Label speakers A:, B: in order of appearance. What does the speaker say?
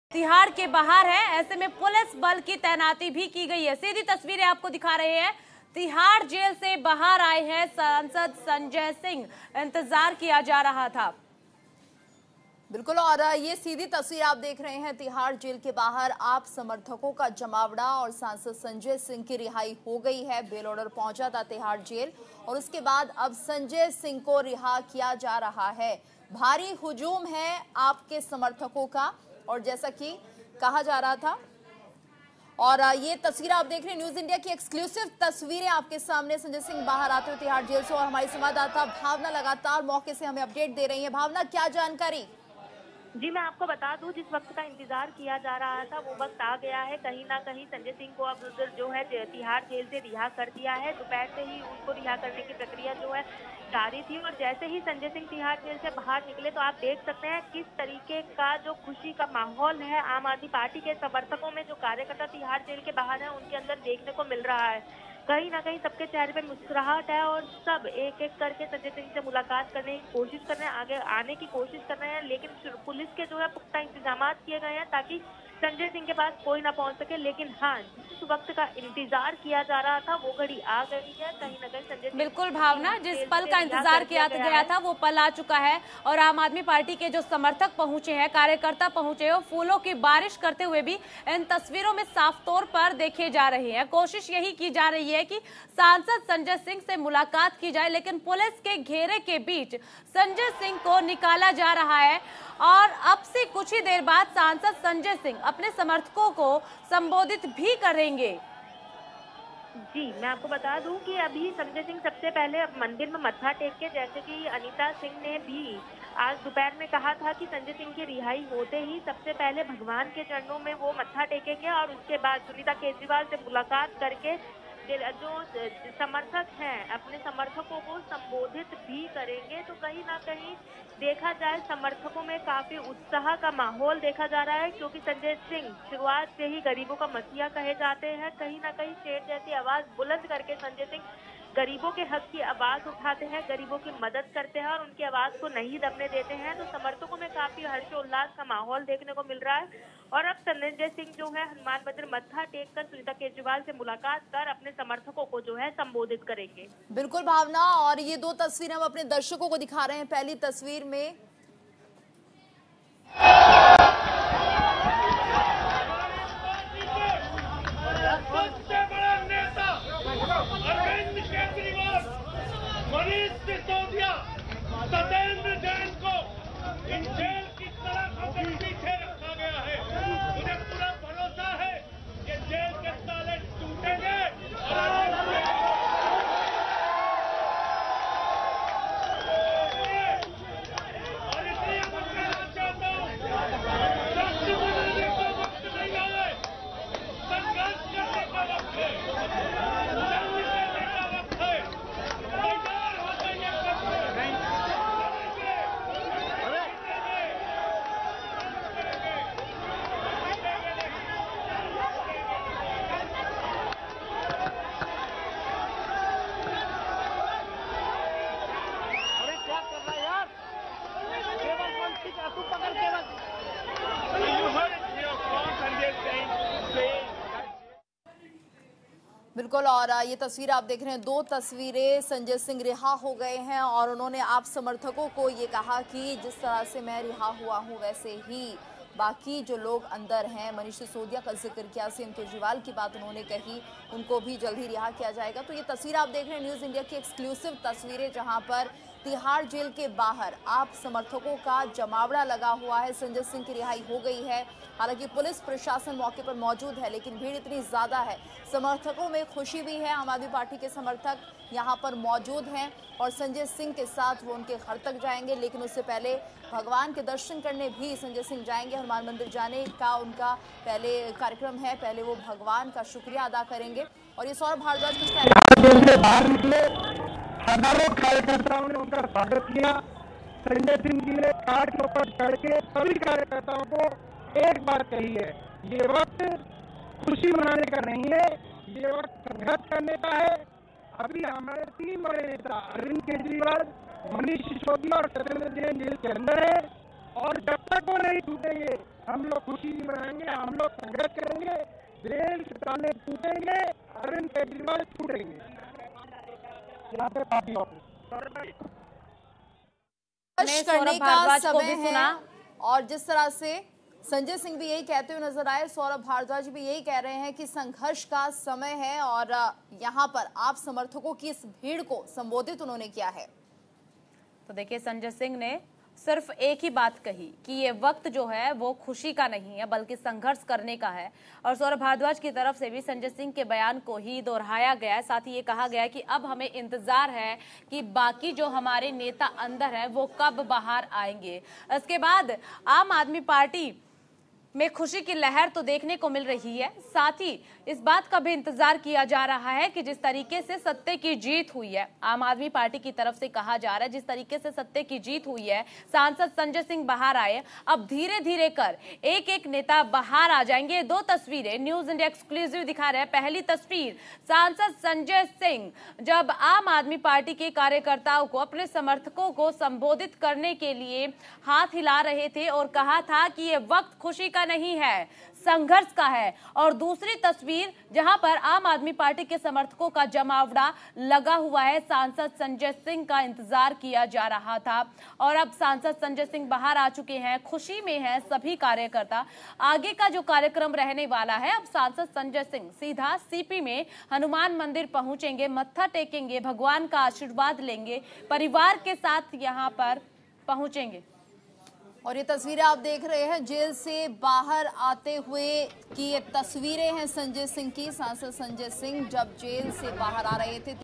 A: तिहाड़ के बाहर है, ऐसे में पुलिस बल की तैनाती भी की गई है। सीधी तस्वीरें आपको दिखा रहे हैं। तिहाड़ जेल से बाहर आए हैं सांसद संजय सिंह, इंतजार किया जा रहा था।
B: बिल्कुल, और ये सीधी तस्वीर आप देख रहे हैं तिहाड़ जेल के बाहर आप समर्थकों का जमावड़ा और सांसद संजय सिंह की रिहाई हो गई है। बेल ऑर्डर पहुंचा था तिहाड़ जेल और उसके बाद अब संजय सिंह को रिहा किया जा रहा है। भारी हुजूम है आपके समर्थकों का और जैसा कि कहा जा रहा था, और ये तस्वीर आप देख रहे हैं न्यूज इंडिया की एक्सक्लूसिव तस्वीरें आपके सामने। संजय सिंह बाहर आते हुए तिहाड़ जेल से और हमारी संवाददाता भावना लगातार मौके से हमें अपडेट दे रही है। भावना, क्या जानकारी?
C: जी, मैं आपको बता दूं, जिस वक्त का इंतजार किया जा रहा था वो वक्त आ गया है। कहीं ना कहीं संजय सिंह को अब जो है तिहाड़ जेल से रिहा कर दिया है। दोपहर से ही उनको रिहा करने की प्रक्रिया जो है जारी थी और जैसे ही संजय सिंह तिहाड़ जेल से बाहर निकले तो आप देख सकते हैं किस तरीके का जो खुशी का माहौल है आम आदमी पार्टी के समर्थकों में, जो कार्यकर्ता तिहाड़ जेल के बाहर है उनके अंदर देखने को मिल रहा है। कहीं ना कहीं सबके चेहरे पे मुस्कुराहट है और सब एक एक करके संजय सिंह से मुलाकात करने की कोशिश कर रहे हैं, आगे आने की कोशिश कर रहे हैं, लेकिन पुलिस के जो है पुख्ता इंतजाम किए गए हैं ताकि संजय सिंह के पास कोई ना पहुंच सके। लेकिन हाँ, जिस वक्त का इंतजार किया जा रहा था वो घड़ी आ गई है। कहीं ना कहीं संजय सिंह
A: बिल्कुल भावना, जिस पल का इंतजार किया गया था वो पल आ चुका है और आम आदमी पार्टी के जो समर्थक पहुंचे हैं, कार्यकर्ता पहुंचे हैं, फूलों की बारिश करते हुए भी इन तस्वीरों में साफ तौर पर देखे जा रहे हैं। कोशिश यही की जा रही है कि सांसद संजय सिंह से मुलाकात की जाए, लेकिन पुलिस के घेरे के बीच संजय सिंह को निकाला जा रहा है और अब से कुछ ही देर बाद सांसद संजय सिंह अपने समर्थकों को संबोधित भी करेंगे।
C: जी, मैं आपको बता दूं कि अभी संजय सिंह सबसे पहले मंदिर में मत्था टेक के, जैसे कि अनीता सिंह ने भी आज दोपहर में कहा था कि संजय सिंह की रिहाई होते ही सबसे पहले भगवान के चरणों में वो मत्था टेकेंगे और उसके बाद सुनीता केजरीवाल से मुलाकात करके जो समर्थक हैं अपने समर्थकों को संबोधित भी करेंगे। तो कहीं ना कहीं देखा जाए समर्थकों में काफी उत्साह का माहौल देखा जा रहा है, क्योंकि संजय सिंह शुरुआत से ही गरीबों का मसीहा कहे जाते हैं। कहीं ना कहीं शेर जैसी आवाज बुलंद करके संजय सिंह गरीबों के हक की आवाज उठाते हैं, गरीबों की मदद करते हैं और उनकी आवाज को नहीं दबने देते हैं। तो समर्थकों में काफी हर्षोल्लास का माहौल देखने को मिल रहा है और अब संजय सिंह जो है हनुमान मंदिर मत्था टेक कर सुनीता केजरीवाल से मुलाकात कर अपने समर्थकों को जो है संबोधित करेंगे।
B: बिल्कुल भावना, और ये दो तस्वीरें हम अपने दर्शकों को दिखा रहे हैं। पहली तस्वीर में
D: मनीष सिसोदिया, सत्येंद्र जैन को इन जेल की सलाखों के पीछे रखा गया है। मुझे पूरा भरोसा है कि जेल के ताले टूटेंगे और इसलिए मैं कहना चाहता हूँ, शक्ति बनाने का वक्त नहीं है, संघर्ष करने का वक्त है, जंग करने का वक्त है।
B: बिल्कुल, और ये तस्वीर आप देख रहे हैं, दो तस्वीरें। संजय सिंह रिहा हो गए हैं और उन्होंने आप समर्थकों को ये कहा कि जिस तरह से मैं रिहा हुआ हूं वैसे ही बाकी जो लोग अंदर हैं। मनीष सिसोदिया का जिक्र किया, सीएम केजरीवाल की बात उन्होंने कही, उनको भी जल्द ही रिहा किया जाएगा। तो ये तस्वीर आप देख रहे हैं न्यूज इंडिया की एक्सक्लूसिव तस्वीरें, जहां पर तिहाड़ जेल के बाहर आप समर्थकों का जमावड़ा लगा हुआ है। संजय सिंह की रिहाई हो गई है। हालांकि पुलिस प्रशासन मौके पर मौजूद है, लेकिन भीड़ इतनी ज्यादा है, समर्थकों में खुशी भी है। आम आदमी पार्टी के समर्थक यहां पर मौजूद हैं और संजय सिंह के साथ वो उनके घर तक जाएंगे, लेकिन उससे पहले भगवान के दर्शन करने भी संजय सिंह जाएंगे। हनुमान मंदिर जाने का उनका पहले कार्यक्रम है, पहले वो भगवान का शुक्रिया अदा करेंगे। और ये सौरभ भारद्वाज कुछ कह रहे हैं।
E: बाहर निकले, हजारों कार्यकर्ताओं ने उनका स्वागत किया। संजय सिंह जी ने कार के ऊपर चढ़ के सभी कार्यकर्ताओं को एक बात कही है, ये वक्त खुशी मनाने का नहीं है, ये वक्त संघर्ष करने का है। अभी हमारे 3 बड़े नेता अरविंद केजरीवाल, मनीष सिसोदिया और सत्येंद्र जैन जेल के अंदर है और जब तक वो नहीं छूटेंगे हम लोग खुशी मनाएंगे, हम लोग संघर्ष करेंगे, जेल के ताले टूटेंगे, अरविंद केजरीवाल टूटेंगे। यहाँ पे पार्टी ऑफिस
B: करने का
A: भारद्वाज को
B: समय
A: भी
B: है
A: सुना।
B: और जिस तरह से संजय सिंह भी यही कहते हुए नजर आए, सौरभ भारद्वाज भी यही कह रहे हैं कि संघर्ष का समय है और यहाँ पर आप समर्थकों की इस भीड़ को संबोधित उन्होंने किया है।
A: तो देखिए, संजय सिंह ने सिर्फ एक ही बात कही कि ये वक्त जो है वो खुशी का नहीं है बल्कि संघर्ष करने का है। और सौरभ भारद्वाज की तरफ से भी संजय सिंह के बयान को ही दोहराया गया है। साथ ही ये कहा गया है कि अब हमें इंतजार है कि बाकी जो हमारे नेता अंदर है वो कब बाहर आएंगे। इसके बाद आम आदमी पार्टी में खुशी की लहर तो देखने को मिल रही है। साथ ही इस बात का भी इंतजार किया जा रहा है कि जिस तरीके से सत्ते की जीत हुई है, आम आदमी पार्टी की तरफ से कहा जा रहा है जिस तरीके से सत्ते की जीत हुई है, सांसद संजय सिंह बाहर आए, अब धीरे धीरे कर एक एक नेता बाहर आ जाएंगे। दो तस्वीरें न्यूज इंडिया एक्सक्लूसिव दिखा रहे हैं। पहली तस्वीर, सांसद संजय सिंह जब आम आदमी पार्टी के कार्यकर्ताओं को, अपने समर्थकों को संबोधित करने के लिए हाथ हिला रहे थे और कहा था कि ये वक्त खुशी का नहीं है, संघर्ष का है। और दूसरी तस्वीर जहां पर आम आदमी पार्टी के समर्थकों का जमावड़ा लगा हुआ है, सांसद संजय सिंह का इंतजार किया जा रहा था और अब सांसद संजय सिंह बाहर आ चुके हैं, खुशी में हैं सभी कार्यकर्ता। आगे का जो कार्यक्रम रहने वाला है, अब सांसद संजय सिंह सीधा सीपी में हनुमान मंदिर पहुंचेंगे, मत्था टेकेंगे, भगवान का आशीर्वाद लेंगे, परिवार के साथ यहां पर पहुंचेंगे।
B: और ये तस्वीरें आप देख रहे हैं जेल से बाहर आते हुए की ये तस्वीरें हैं संजय सिंह की। सांसद संजय सिंह जब जेल से बाहर आ रहे थे